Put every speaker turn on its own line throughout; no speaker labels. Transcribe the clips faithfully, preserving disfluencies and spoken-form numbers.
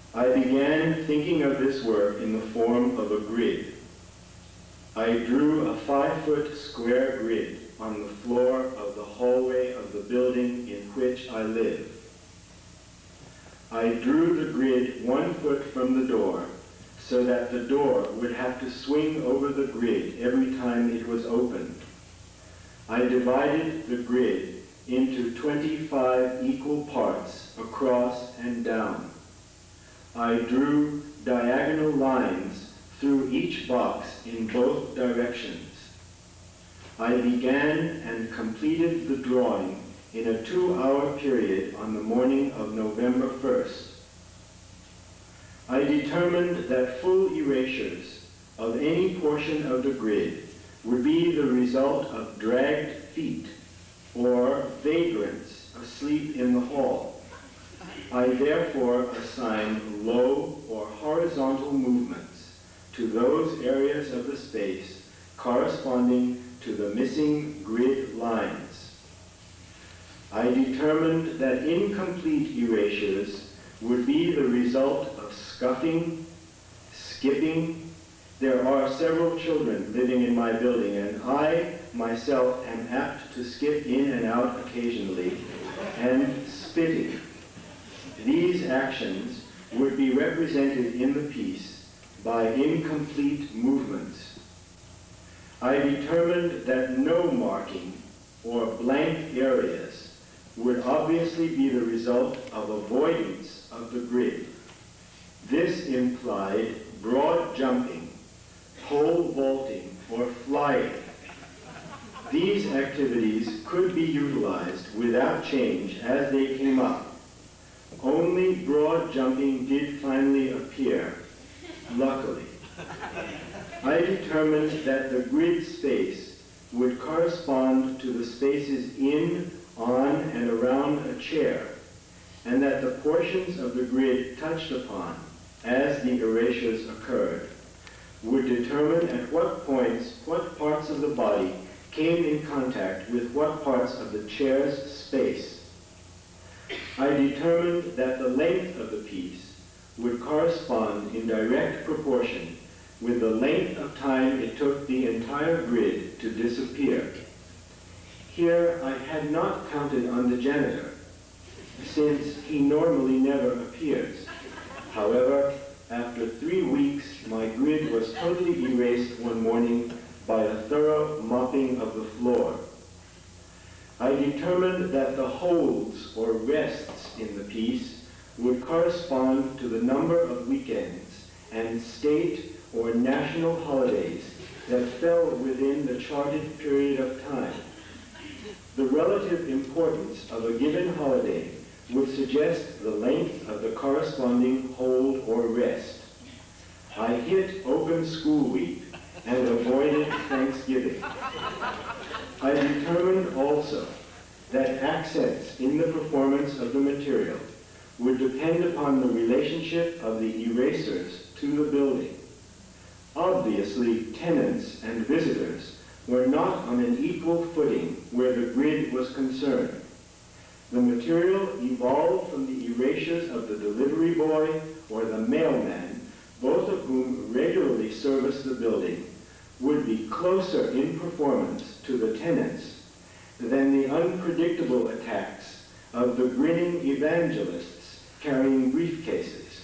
I began thinking of this work in the form of a grid. I drew a five-foot square grid on the floor of the hallway of the building in which I live. I drew the grid one foot from the door so that the door would have to swing over the grid every time it was opened. I divided the grid into twenty-five equal parts across and down. I drew diagonal lines through each box in both directions. I began and completed the drawing in a two-hour period on the morning of November first. I determined that full erasures of any portion of the grid would be the result of dragged feet or vagrants asleep in the hall. I therefore assigned low or horizontal movements to those areas of the space corresponding to the missing grid lines. I determined that incomplete erasures would be the result of scuffing, skipping. There are several children living in my building, and I myself am apt to skip in and out occasionally, and spitting. These actions would be represented in the piece by incomplete movements. I determined that no marking or blank areas would obviously be the result of avoidance of the grid. This implied broad jumping, pole vaulting, or flying. These activities could be utilized without change as they came up. Only broad jumping did finally appear, luckily. I determined that the grid space would correspond to the spaces in, on, and around a chair, and that the portions of the grid touched upon as the erasures occurred would determine at what points what parts of the body came in contact with what parts of the chair's space. I determined that the length of the piece would correspond in direct proportion with the length of time it took the entire grid to disappear. Here I had not counted on the janitor, since he normally never appears. However, after three weeks, my grid was totally erased one morning by a thorough mopping of the floor. I determined that the holds or rests in the piece would correspond to the number of weekends and state or national holidays that fell within the charted period of time. The relative importance of a given holiday would suggest the length of the corresponding hold or rest. I hit open school week and avoided Thanksgiving. I determined also that accents in the performance of the material would depend upon the relationship of the erasers to the building. Obviously, tenants and visitors were not on an equal footing where the grid was concerned. The material evolved from the erasures of the delivery boy or the mailman, both of whom regularly serviced the building, would be closer in performance to the tenants than the unpredictable attacks of the grinning evangelists carrying briefcases.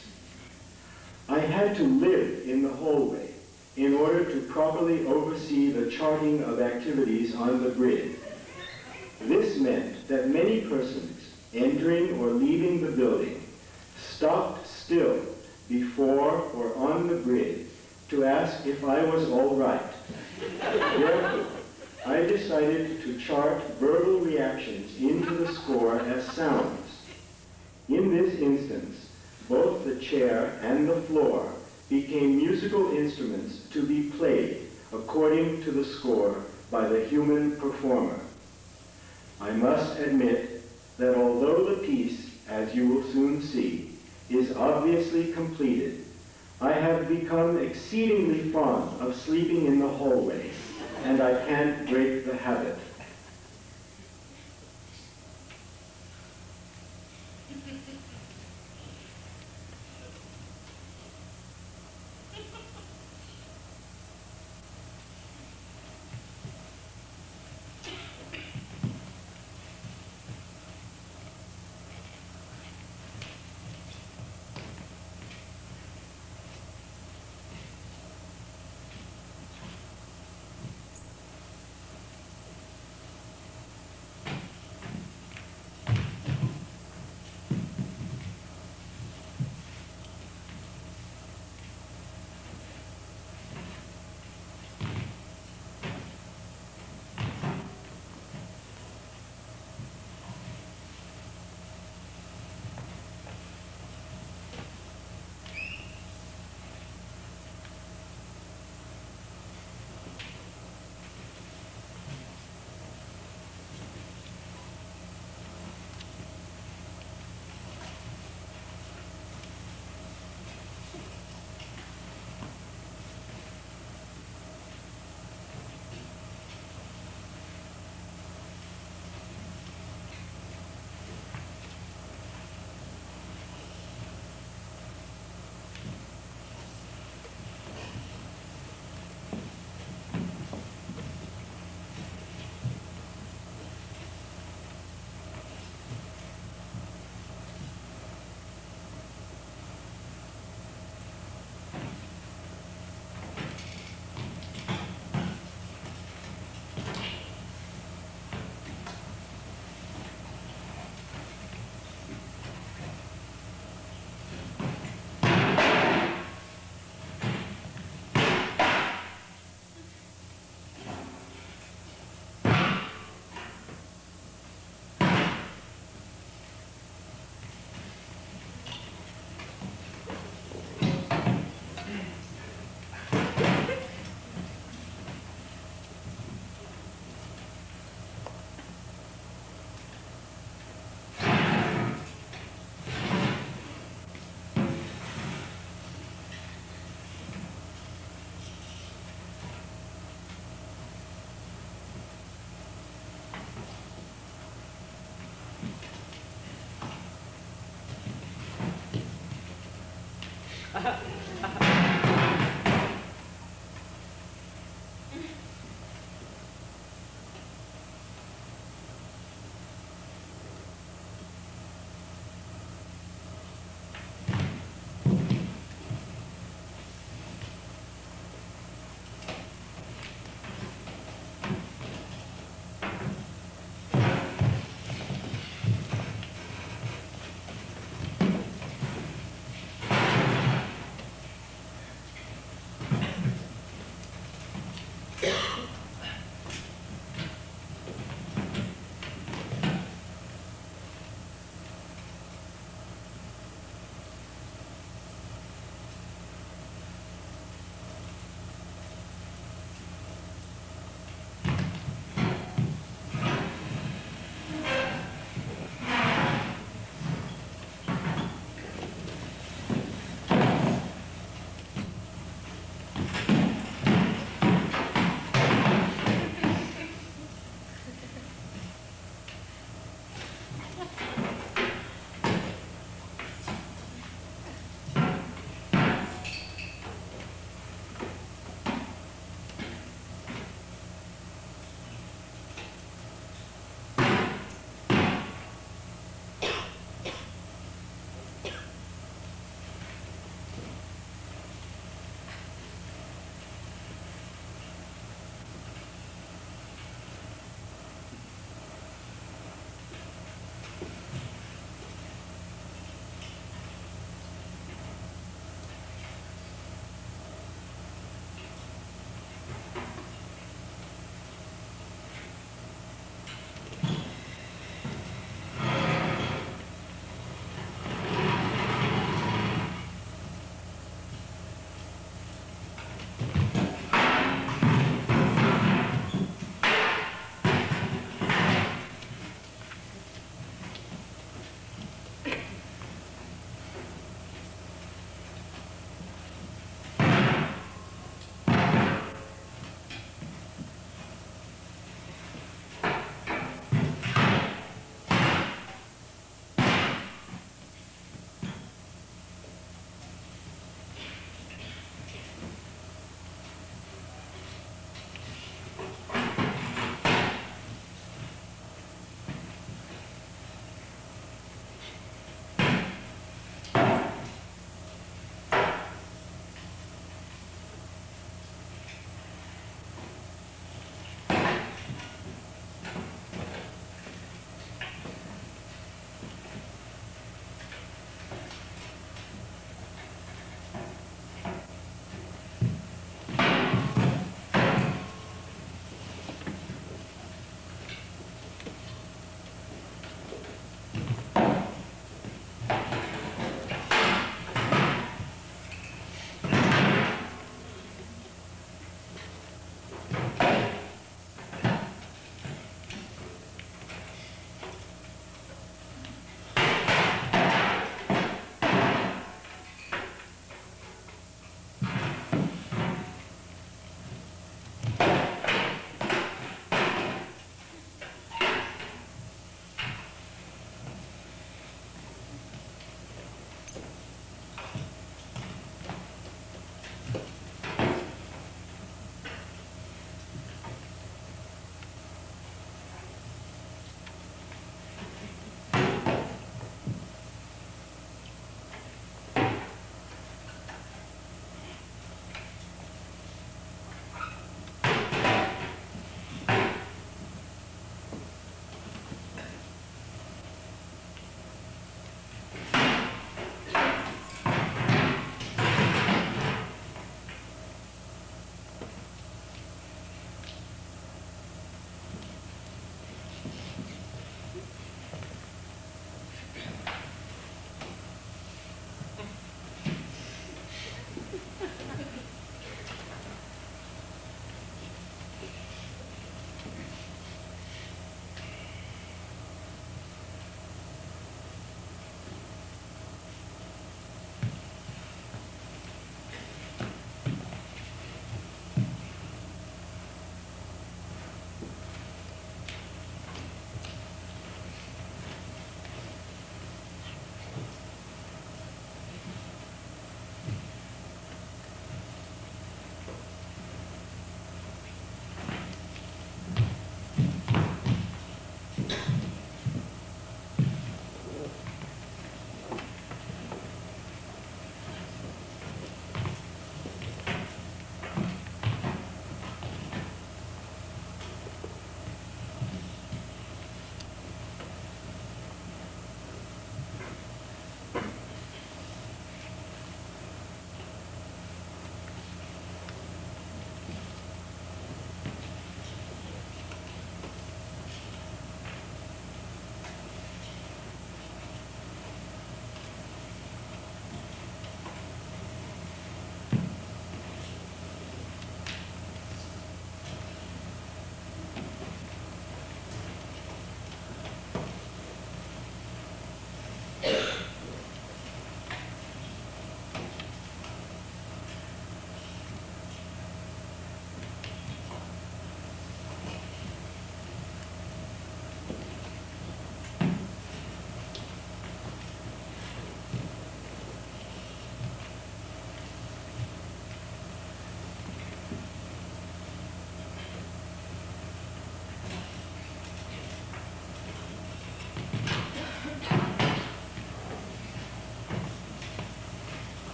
I had to live in the hallway in order to properly oversee the charting of activities on the grid. This meant that many persons entering or leaving the building stopped still before or on the grid to ask if I was all right. Therefore, I decided to chart verbal reactions into the score as sounds. In this instance, both the chair and the floor became musical instruments to be played according to the score by the human performer. I must admit that although the piece, as you will soon see, is obviously completed, I have become exceedingly fond of sleeping in the hallway, and I can't break the habit.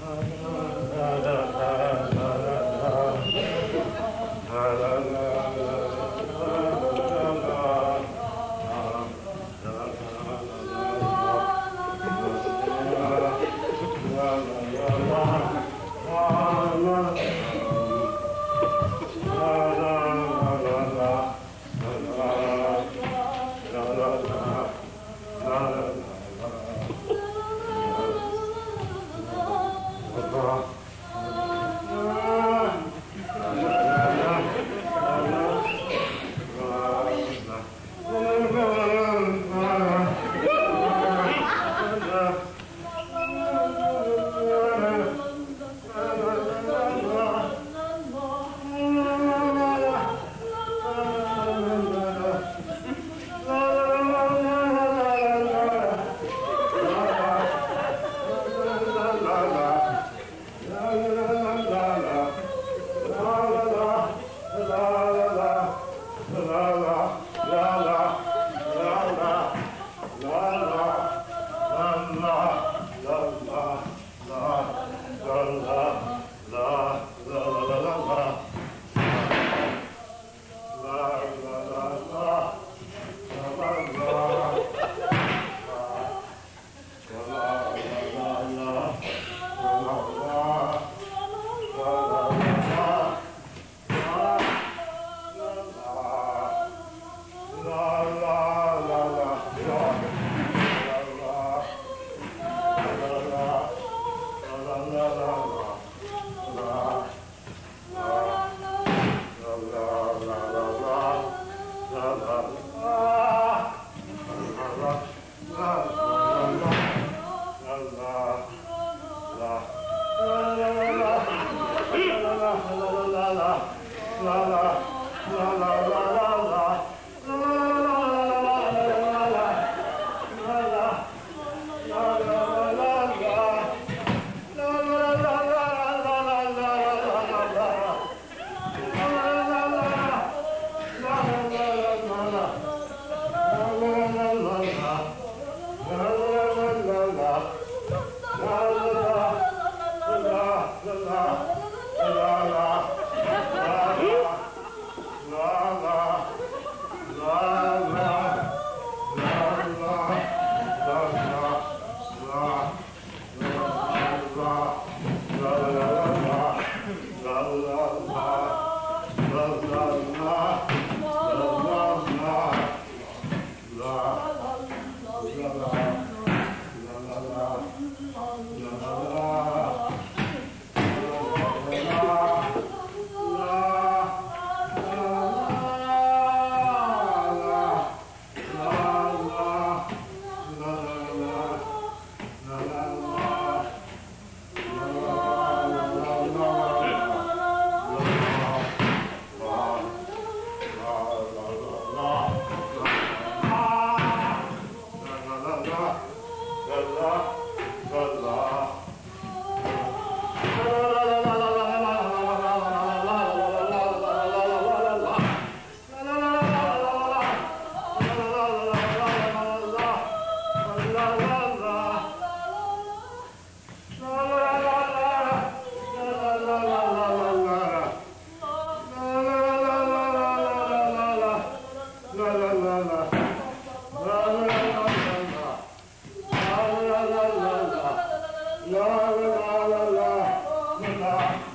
La la la la la la la.